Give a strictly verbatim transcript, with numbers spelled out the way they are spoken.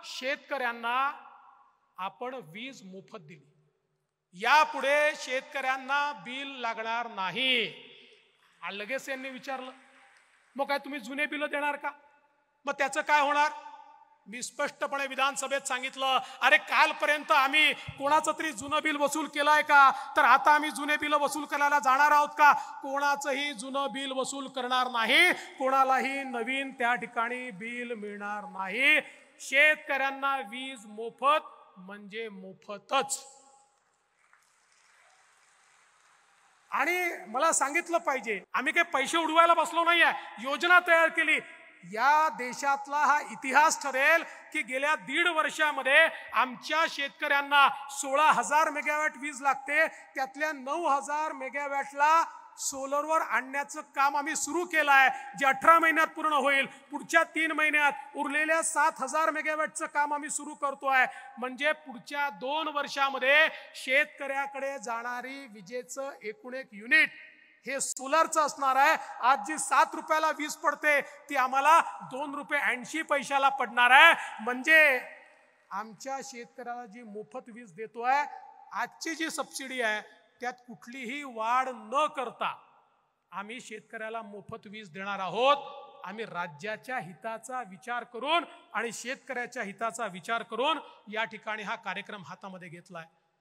शेतकऱ्यांना आपण वीज मोफत दिली, यापुढे शेतकऱ्यांना बिल लागणार नाही। लगेच यांनी विचारलं, मग काय तुम्ही जुने बिल देणार का? मग त्याचं काय होणार? मी स्पष्टपणे विधानसभेत सांगितलं, अरे कालपर्यंत आम्ही कोणाचं तरी जुनं बिल वसूल केलंय का? तर आता आम्ही जुने बिल वसूल करायला जाणार आहोत का? कोणाचंही जुनं बिल वसूल करणार नाही, कोणालाही नवीन त्या ठिकाणी बिल मिळणार नाही। शेतकऱ्यांना वीज मोफत म्हणजे मोफतच। आणि मला सांगितलं पाहिजे, आम्ही काही पैसे उडवायला बसलो नाहीये, योजना तयार केली। या देशातला हा इतिहास ठरेल की गेल्या दीड वर्षामध्ये आमच्या शेतकऱ्यांना सोळा हजार मेगावॅट वीज लागते, त्यातल्या नऊ हजार मेगावॅटला सोलरवर आणण्याचं काम आम्ही सुरू केलं आहे, जे अठरा महिन्यात पूर्ण होईल। पुढच्या तीन महिन्यात उरलेल्या सात हजार मेगावॅटचं काम आम्ही सुरू करतोय। म्हणजे पुढच्या दोन वर्षामध्ये शेतकऱ्याकडे जाणारी विजेचं एकूण एक युनिट हे सोलरचं असणार आहे। आज जी सात रुपयाला वीज पडते ती आम्हाला दोन रुपये ऐंशी पैशाला पडणार आहे। म्हणजे आमच्या शेतकऱ्याला जी मोफत वीज देतोय, आजची जी सबसिडी आहे त्यात कुठलीही वाढ न करता आम्ही शेतकऱ्याला मोफत वीज देणार आहोत। आम्ही राज्याच्या हिताचा विचार करून आणि शेतकऱ्याच्या हिताचा विचार करून या ठिकाणी हा कार्यक्रम हातामध्ये घेतलाय।